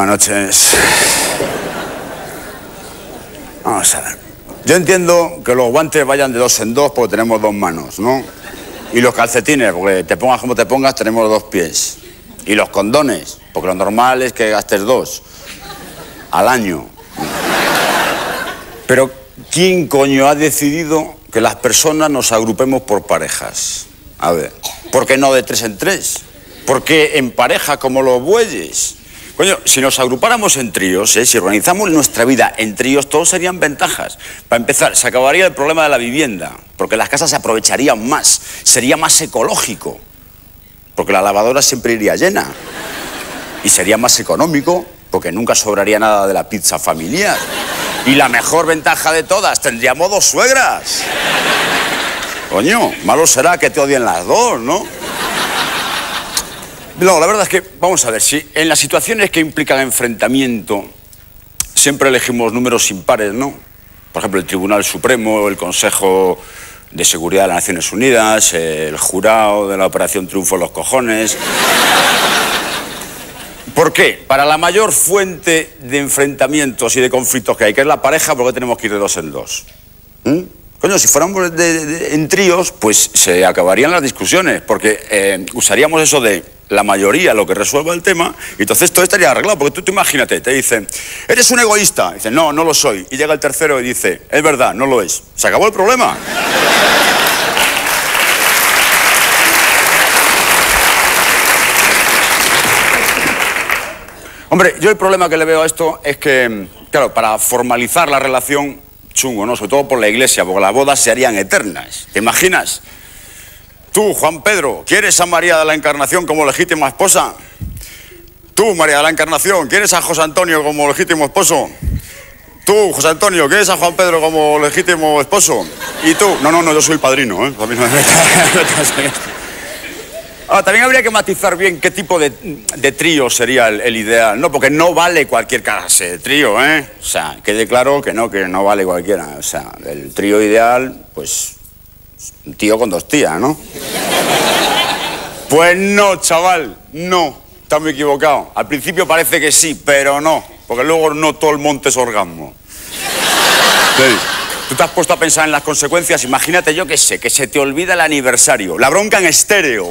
Buenas noches. Vamos a ver. Yo entiendo que los guantes vayan de 2 en 2 porque tenemos 2 manos, ¿no? Y los calcetines, porque te pongas como te pongas, tenemos 2 pies. Y los condones, porque lo normal es que gastes 2 al año. Pero, ¿quién coño ha decidido que las personas nos agrupemos por parejas? A ver, ¿por qué no de 3 en 3? ¿Por qué en pareja como los bueyes? Coño, si nos agrupáramos en tríos, si organizamos nuestra vida en tríos, todos serían ventajas. Para empezar, se acabaría el problema de la vivienda, porque las casas se aprovecharían más, sería más ecológico, porque la lavadora siempre iría llena. Y sería más económico, porque nunca sobraría nada de la pizza familiar. Y la mejor ventaja de todas, tendríamos 2 suegras. Coño, malo será que te odien las 2, ¿no? No, la verdad es que, vamos a ver, si en las situaciones que implican enfrentamiento siempre elegimos números impares, ¿no? Por ejemplo, el Tribunal Supremo, el Consejo de Seguridad de las Naciones Unidas, el jurado de la Operación Triunfo en los Cojones. ¿Por qué? Para la mayor fuente de enfrentamientos y de conflictos que hay, que es la pareja, ¿por qué tenemos que ir de 2 en 2? Coño, si fuéramos en tríos, pues se acabarían las discusiones, porque usaríamos eso de la mayoría lo que resuelva el tema, y entonces todo estaría arreglado, porque tú imagínate, te dicen, eres un egoísta, dice, no, no lo soy, y llega el tercero y dice, es verdad, no lo es. Se acabó el problema. Hombre, yo el problema que le veo a esto es que, claro, para formalizar la relación, chungo, ¿no? Sobre todo por la iglesia, porque las bodas se harían eternas. ¿Te imaginas? Tú, Juan Pedro, ¿quieres a María de la Encarnación como legítima esposa? Tú, María de la Encarnación, ¿quieres a José Antonio como legítimo esposo? Tú, José Antonio, ¿quieres a Juan Pedro como legítimo esposo? Y tú, no, yo soy el padrino, ¿eh? Ahora, también habría que matizar bien qué tipo de trío sería el ideal, ¿no? Porque no vale cualquier clase de trío, ¿eh? O sea, quede claro que no vale cualquiera. O sea, el trío ideal, pues, un tío con 2 tías, ¿no? Pues no, chaval, no. Estás muy equivocado. Al principio parece que sí, pero no. Porque luego no todo el monte es orgasmo. Sí. Tú te has puesto a pensar en las consecuencias. Imagínate, yo qué sé, que se te olvida el aniversario. La bronca en estéreo.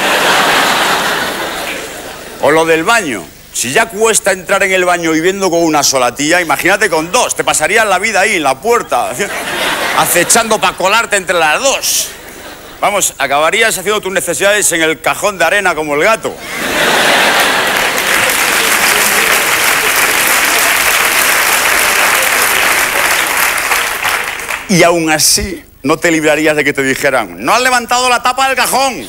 O lo del baño. Si ya cuesta entrar en el baño viviendo con una sola tía, imagínate con 2. Te pasarías la vida ahí, en la puerta, acechando para colarte entre las 2. Vamos, acabarías haciendo tus necesidades en el cajón de arena como el gato. Y aún así, no te librarías de que te dijeran, no has levantado la tapa del cajón.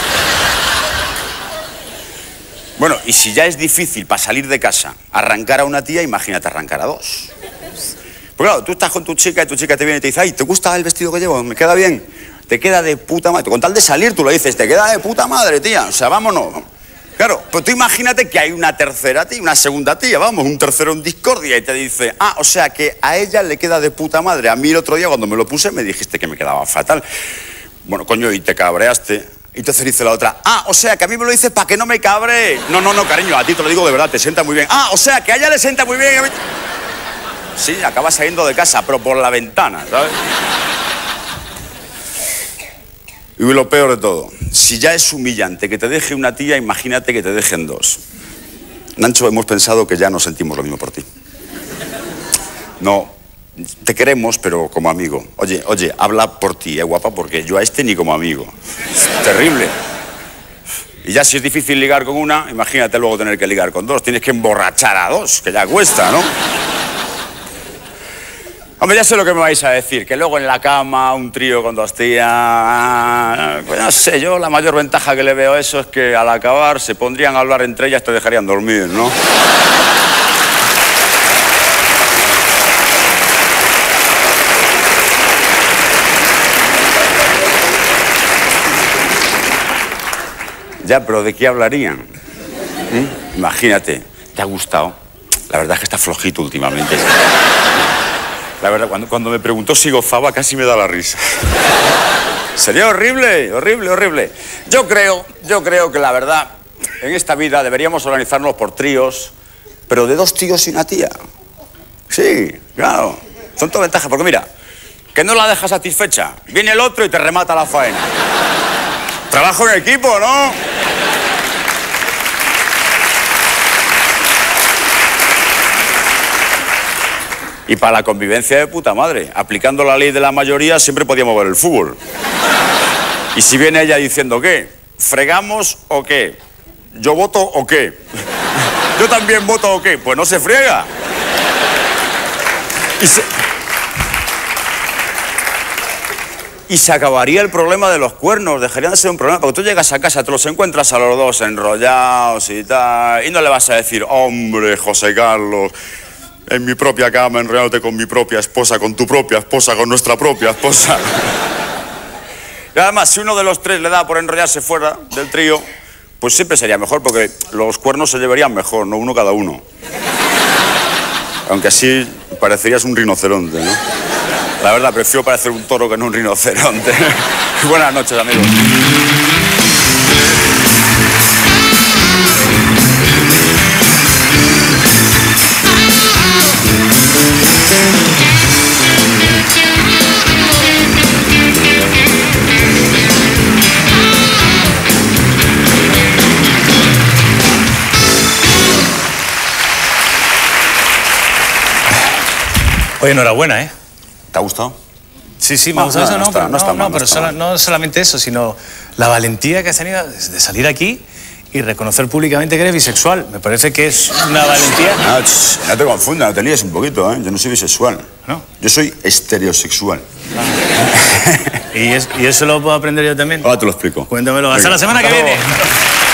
Bueno, y si ya es difícil para salir de casa arrancar a una tía, imagínate arrancar a 2. Pues claro, tú estás con tu chica y tu chica te viene y te dice, ay, ¿te gusta el vestido que llevo? ¿Me queda bien? Te queda de puta madre. Con tal de salir tú le dices, te queda de puta madre, tía. O sea, vámonos. Claro, pues tú imagínate que hay una tercera tía, una segunda tía, vamos, un tercero en discordia y te dice, o sea que a ella le queda de puta madre. A mí el otro día cuando me lo puse me dijiste que me quedaba fatal. Bueno, coño, y te cabreaste. Y entonces dice la otra, o sea que a mí me lo dices para que no me cabre. No, cariño, a ti te lo digo de verdad, te sienta muy bien. O sea que a ella le sienta muy bien. Sí, acabas saliendo de casa, pero por la ventana, ¿sabes? Y lo peor de todo, si ya es humillante que te deje una tía, imagínate que te dejen 2. Nacho, hemos pensado que ya no sentimos lo mismo por ti. No, te queremos, pero como amigo. Oye, habla por ti, guapa, porque yo a este ni como amigo. Es terrible. Y ya si es difícil ligar con una, imagínate luego tener que ligar con 2. Tienes que emborrachar a 2, que ya cuesta, ¿no? Hombre, ya sé lo que me vais a decir, que luego en la cama, un trío con 2 tías... Pues no sé, yo la mayor ventaja que le veo a eso es que al acabar se pondrían a hablar entre ellas, te dejarían dormir, ¿no? Ya, pero ¿de qué hablarían? Imagínate, ¿te ha gustado? La verdad es que está flojito últimamente. La verdad, cuando me preguntó si gozaba, casi me da la risa. Sería horrible, horrible. Yo creo que la verdad, en esta vida deberíamos organizarnos por tríos, pero de 2 tíos y una tía. Sí, claro. Son todas ventajas, porque mira, que no la dejas satisfecha. Viene el otro y te remata la faena. Trabajo en equipo, ¿no? Y para la convivencia de puta madre, aplicando la ley de la mayoría, siempre podíamos ver el fútbol. Y si viene ella diciendo, ¿qué? ¿Fregamos o qué? ¿Yo voto o qué? ¿Yo también voto o qué? Pues no se friega. Y se acabaría el problema de los cuernos, dejarían de ser un problema, porque tú llegas a casa, te los encuentras a los dos enrollados y tal, y no le vas a decir, hombre, José Carlos, en mi propia cama, enrollándote con mi propia esposa, con tu propia esposa, con nuestra propia esposa. Y además, si uno de los 3 le da por enrollarse fuera del trío, pues siempre sería mejor, porque los cuernos se llevarían mejor, ¿no? Uno cada uno. Aunque así parecerías un rinoceronte, ¿no? La verdad, prefiero parecer un toro que no un rinoceronte. Buenas noches, amigos. Oye, enhorabuena, ¿eh? ¿Te ha gustado? Sí, me ha gustado eso, no está mal, pero no solamente eso, sino la valentía que has tenido de salir aquí y reconocer públicamente que eres bisexual. Me parece que es una valentía... No te confundas, no te líes un poquito, ¿eh? Yo no soy bisexual. ¿No? Yo soy estereosexual. ¿Y eso lo puedo aprender yo también? Ahora te lo explico. Cuéntamelo. Hasta la semana que viene.